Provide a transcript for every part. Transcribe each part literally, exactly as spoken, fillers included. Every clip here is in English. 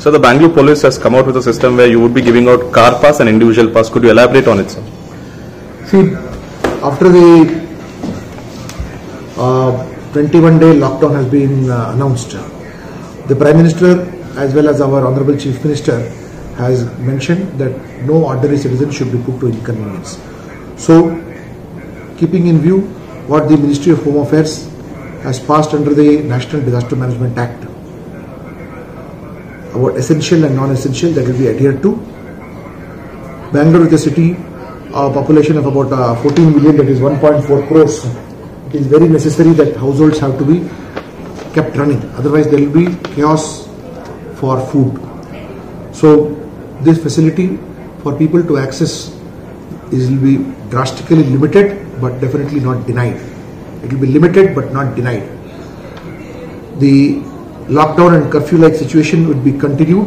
So the Bengaluru police has come out with a system where you would be giving out car pass and individual pass. Could you elaborate on it, sir? See, after the uh, twenty-one day lockdown has been uh, announced, the Prime Minister as well as our Honorable Chief Minister has mentioned that no ordinary citizen should be put to inconvenience. So, keeping in view what the Ministry of Home Affairs has passed under the National Disaster Management Act, about essential and non-essential, that will be adhered to. Bangalore is a city, a population of about uh, fourteen million, that is one point four crores. It is very necessary that households have to be kept running, otherwise there will be chaos for food. So this facility for people to access is will be drastically limited, but definitely not denied. It will be limited but not denied. The lockdown and curfew-like situation would be continued.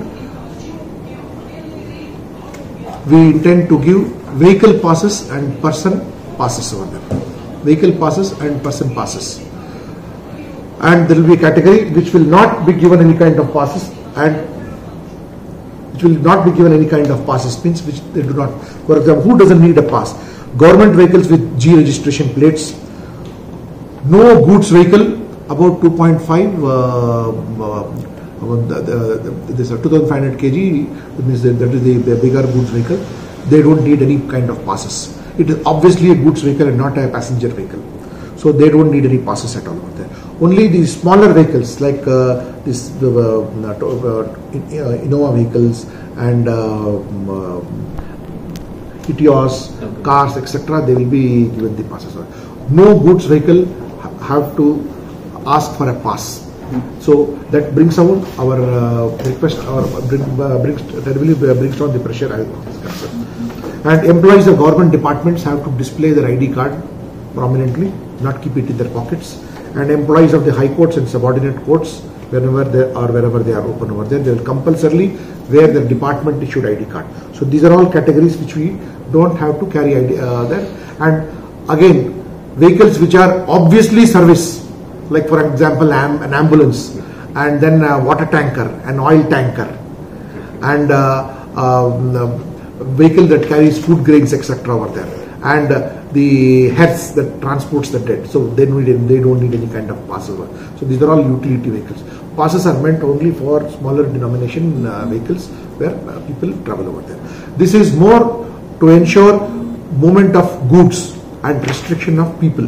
We intend to give vehicle passes and person passes over there. Vehicle passes and person passes. And there will be a category which will not be given any kind of passes, and which will not be given any kind of passes, means which they do not. For example, who doesn't need a pass? Government vehicles with G registration plates, no goods vehicle about two point five, uh, uh, the, the, the, this uh, two thousand five hundred kilograms, that means that, that is the, the bigger goods vehicle. They don't need any kind of passes. It is obviously a goods vehicle and not a passenger vehicle, so they don't need any passes at all over there. Only the smaller vehicles like uh, this the uh, uh, Innova vehicles and uh, uh, Etios, okay, cars, et cetera, they will be given the passes. No goods vehicle have to ask for a pass. Mm-hmm. So that brings down our uh, request, or bring, uh, brings terribly brings down the pressure. Mm-hmm. And employees of government departments have to display their I D card prominently, not keep it in their pockets. And employees of the high courts and subordinate courts, whenever they are wherever they are open over there, they will compulsorily wear their department issued I D card. So these are all categories which we don't have to carry I D uh, there. And again, vehicles which are obviously service, like for example am, an ambulance, and then a water tanker, an oil tanker, and uh, um, a vehicle that carries food grains, et cetera over there, and uh, the hearse that transports the dead. So they don't need, they don't need any kind of pass over. So these are all utility vehicles. Passes are meant only for smaller denomination uh, vehicles where uh, people travel over there. This is more to ensure movement of goods and restriction of people.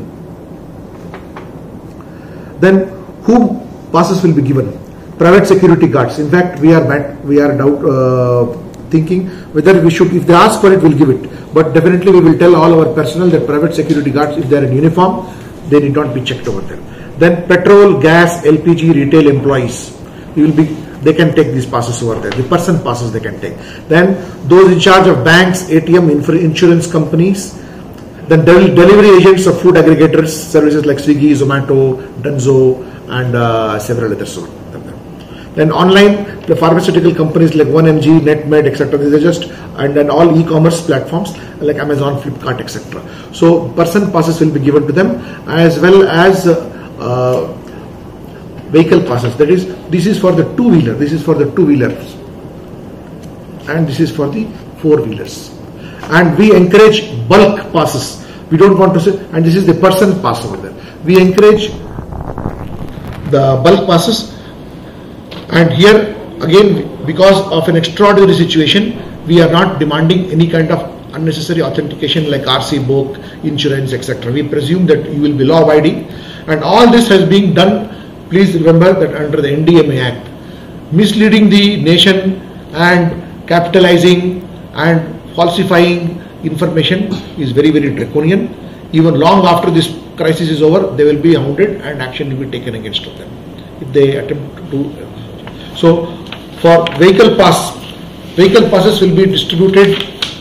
Then whom passes will be given? Private security guards. In fact, we are we are doubt uh, thinking whether we should, if they ask for it, we'll give it. But definitely we will tell all our personnel that private security guards, if they are in uniform, they need not be checked over there. Then petrol, gas, L P G, retail employees, we will be, they can take these passes over there. The person passes they can take. Then those in charge of banks, A T M, insurance companies, then del delivery agents of food aggregators, services like Swiggy, Zomato, Dunzo, and uh, several others. Then online, the pharmaceutical companies like one M G, NetMed, et cetera. These are just, and then all e-commerce platforms like Amazon, Flipkart, et cetera. So person passes will be given to them, as well as uh, uh, vehicle passes. That is, this is for the two-wheeler, this is for the two-wheelers, and this is for the four-wheelers. And we encourage bulk passes. We don't want to say, and this is the person pass over there. We encourage the bulk passes. And here again, because of an extraordinary situation, we are not demanding any kind of unnecessary authentication like R C book, insurance, et cetera. We presume that you will be law abiding, and all this has been done. Please remember that under the N D M A Act, misleading the nation and capitalizing and falsifying information is very, very draconian. Even long after this crisis is over, they will be hounded and action will be taken against them if they attempt to do. So for vehicle pass, vehicle passes will be distributed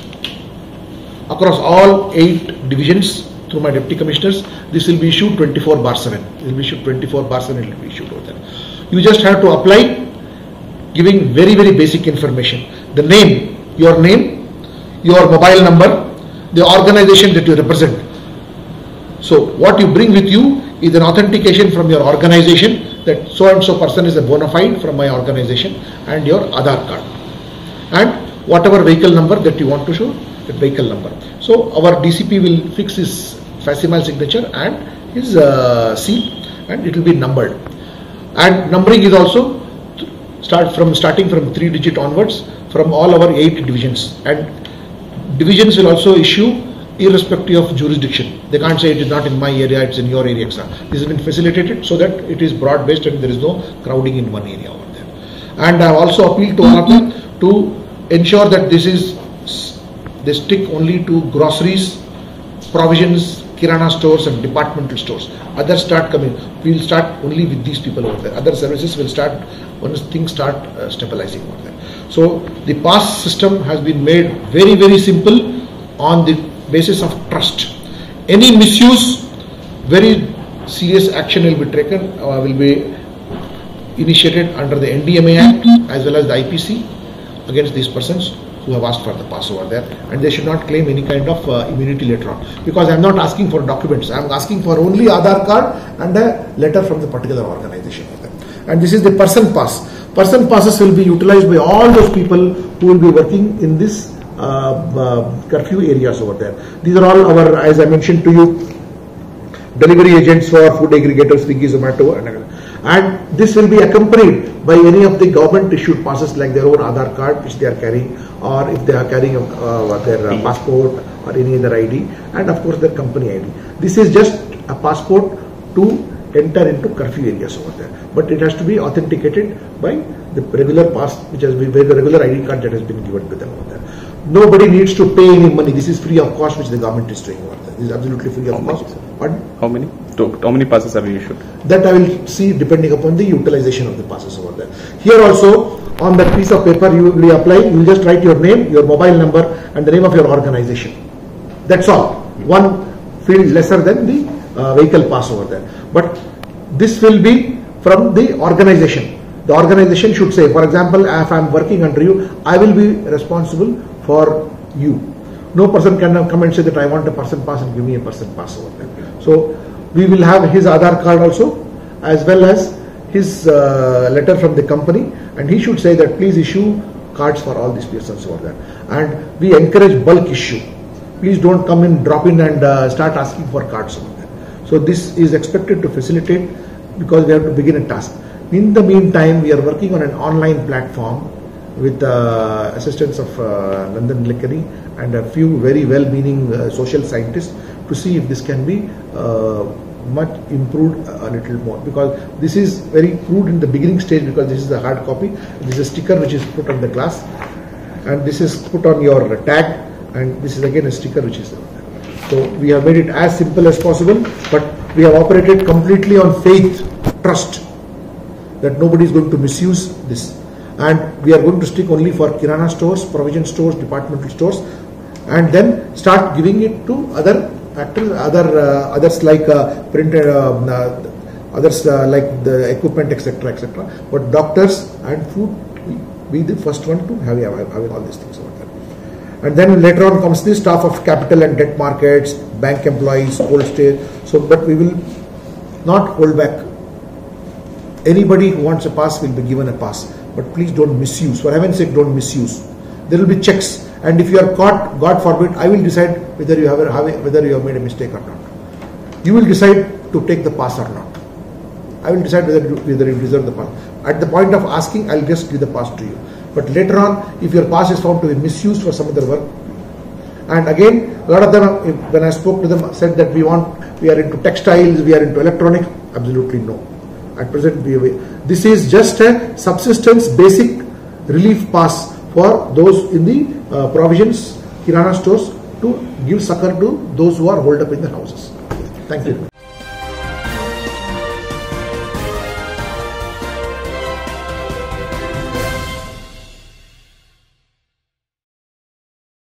across all eight divisions through my deputy commissioners. This will be issued twenty-four bar seven. It will be issued twenty-four bar seven. It will be issued over there. You just have to apply, giving very, very basic information: the name, your name, your mobile number, the organization that you represent. So what you bring with you is an authentication from your organization that so and so person is a bona fide from my organization and your Aadhaar card and whatever vehicle number that you want to show, that vehicle number. So our D C P will fix his facsimile signature and his uh, seal, and it will be numbered. And numbering is also start from starting from three digit onwards from all our eight divisions, and divisions will also issue irrespective of jurisdiction. They can't say it is not in my area, it's in your area. This has been facilitated so that it is broad based and there is no crowding in one area over there. And I have also appealed to all of them to ensure that this is, they stick only to groceries, provisions, kirana stores and departmental stores. Others start coming. We will start only with these people over there. Other services will start once things start uh, stabilizing over there. So the pass system has been made very very simple on the basis of trust. Any misuse, very serious action will be taken, uh, will be initiated under the N D M A Act as well as the I P C against these persons who have asked for the pass over there, and they should not claim any kind of uh, immunity later on, because I am not asking for documents. I am asking for only Aadhaar card and a letter from the particular organization. And this is the person pass. Person passes will be utilized by all those people who will be working in this uh, uh, curfew areas over there. These are all our, as I mentioned to you, delivery agents for food aggregators, Swiggy, Zomato, and and this will be accompanied by any of the government issued passes like their own Aadhaar card which they are carrying, or if they are carrying uh, their uh, passport or any other I D, and of course their company I D. This is just a passport to enter into curfew areas over there, but it has to be authenticated by the regular pass which has been, by the regular I D card that has been given to them over there. Nobody needs to pay any money. This is free of cost which the government is doing over there. This is absolutely free of cost. Pardon? How many? How many passes have you issued? That I will see depending upon the utilization of the passes over there. Here also, on that piece of paper you will apply, you will just write your name, your mobile number and the name of your organization. That's all. One field lesser than the uh, vehicle pass over there. But this will be from the organization. The organization should say, for example, if I am working under you, I will be responsible for you. No person can come and say that I want a person pass and give me a person pass over there. So we will have his Aadhaar card also, as well as his uh, letter from the company, and he should say that please issue cards for all these persons over there. And we encourage bulk issue. Please don't come in, drop in and uh, start asking for cards over there. So this is expected to facilitate, because we have to begin a task. In the meantime, we are working on an online platform with uh, assistance of uh, London Lickeny and a few very well-meaning uh, social scientists to see if this can be uh, much improved a little more, because this is very crude in the beginning stage, because this is the hard copy. This is a sticker which is put on the glass, and this is put on your tag, and this is again a sticker which is there. So we have made it as simple as possible, but we have operated completely on faith, trust that nobody is going to misuse this, and we are going to stick only for kirana stores, provision stores, departmental stores, and then start giving it to other actors, other uh, others like uh, printed, uh, uh, others uh, like the equipment, et cetera, et cetera. But doctors and food will be the first one to have, have, have all these things over there. And then later on comes the staff of capital and debt markets, bank employees, cold storage. So, but we will not hold back. Anybody who wants a pass will be given a pass, but please don't misuse. For heaven's sake, don't misuse. There will be checks. And if you are caught, God forbid, I will decide whether you have, a, have a, whether you have made a mistake or not. You will decide to take the pass or not. I will decide whether you, whether you deserve the pass. At the point of asking, I will just give the pass to you. But later on, if your pass is found to be misused for some other work, and again, a lot of them, when I spoke to them, said that we want, we are into textiles, we are into electronics. Absolutely no. At present, we, this is just a subsistence basic relief pass for those in the uh, provisions, kirana stores, to give succor to those who are holed up in the houses. Thank you.